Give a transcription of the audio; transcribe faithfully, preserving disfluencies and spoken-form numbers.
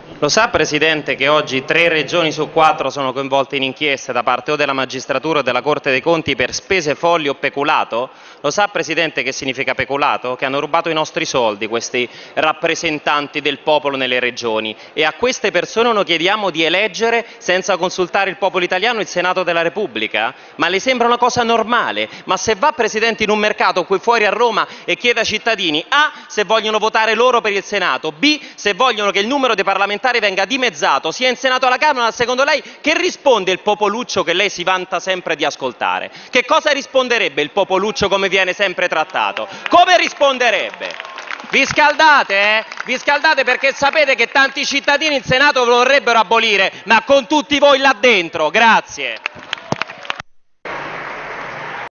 Lo sa, Presidente, che oggi tre regioni su quattro sono coinvolte in inchieste da parte o della magistratura o della Corte dei Conti per spese folli o peculato? Lo sa, Presidente, che significa peculato? Che hanno rubato i nostri soldi questi rappresentanti del popolo nelle regioni, e a queste persone noi chiediamo di eleggere senza consultare il popolo italiano il Senato della Repubblica? Ma le sembra una cosa normale? Ma se va, Presidente, in un mercato qui fuori a Roma e chiede ai cittadini A se vogliono votare loro per il Senato, B se vogliono che il numero dei parlamentari venga dimezzato sia in Senato alla Camera, secondo lei che risponde il popoluccio che lei si vanta sempre di ascoltare? Che cosa risponderebbe il popoluccio come viene sempre trattato? Come risponderebbe? Vi scaldate, eh? Vi scaldate perché sapete che tanti cittadini il Senato lo vorrebbero abolire, ma con tutti voi là dentro. Grazie.